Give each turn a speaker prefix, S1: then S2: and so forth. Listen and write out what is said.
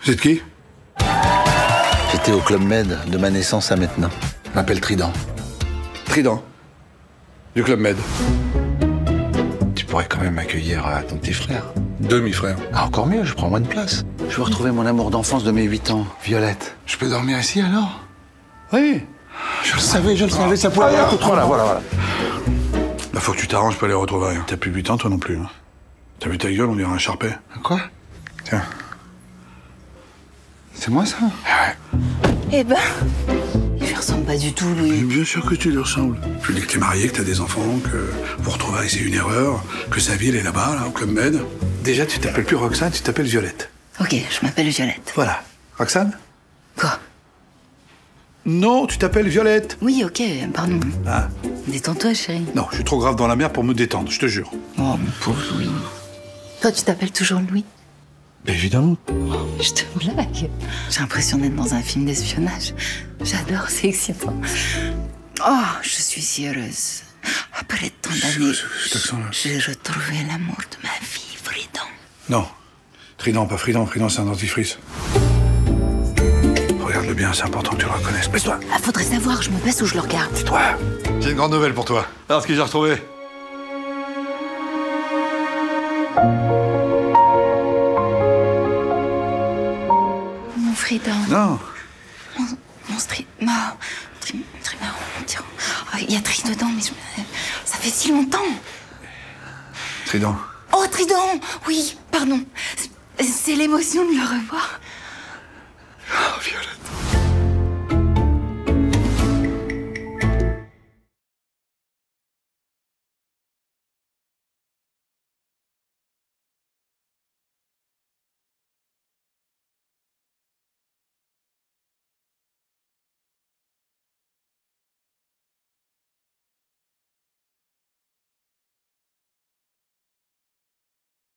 S1: Vous êtes qui?
S2: J'étais au Club Med de ma naissance à maintenant. Je m'appelle Trident.
S1: Trident. Du Club Med.
S2: Tu pourrais quand même accueillir ton petit frère.
S1: Demi-frère.
S2: Ah, encore mieux, je prends moins de place. Je veux retrouver mon amour d'enfance de mes 8 ans, Violette. Je peux dormir ici alors?
S1: Oui.
S2: Je le savais, ça pouvait aller un coup trop. Voilà.
S1: Là, faut que tu t'arranges pour les retrouver. T'as plus 8 ans, toi non plus. Hein. T'as vu ta gueule, on dirait un charpet.
S2: Quoi?
S1: Tiens.
S2: C'est moi ça?
S1: Ouais.
S3: Eh ben, il lui ressemble pas du tout, lui.
S1: Bien sûr que tu lui ressembles. Je lui dis que t'es marié, que t'as des enfants, que vous retrouver c'est une erreur, que sa vie elle est là-bas, là, au Club Med. Déjà, tu t'appelles plus Roxane, tu t'appelles Violette.
S3: Ok, je m'appelle Violette.
S1: Voilà. Roxane?
S3: Quoi?
S1: Non, tu t'appelles Violette.
S3: Oui, ok, pardon.
S1: Ah.
S3: Détends-toi, chérie.
S1: Non, je suis trop grave dans la mer pour me détendre, je te jure.
S3: Oh, mon pauvre Louis. Toi, tu t'appelles toujours Louis?
S1: Évidemment.
S3: Je te blague. J'ai l'impression d'être dans un film d'espionnage. J'adore, c'est excitant. Oh, je suis si heureuse. Après tant d'années,
S1: Cet accent-là.
S3: j'ai retrouvé l'amour de ma vie, Trident.
S1: Non. Trident, pas Frident. Frident, c'est un dentifrice. Regarde-le bien, c'est important que tu le reconnaisses. Baisse-toi.
S3: Ah, faudrait savoir, je me baisse ou je le regarde.
S1: Toi. J'ai une grande nouvelle pour toi. Alors, ce que j'ai retrouvé.
S3: Mon Trident.
S1: Non.
S3: Mon il y a Tri dedans, mais ça fait si longtemps.
S1: Trident.
S3: Oh, Trident! Oui, pardon. C'est l'émotion de le revoir.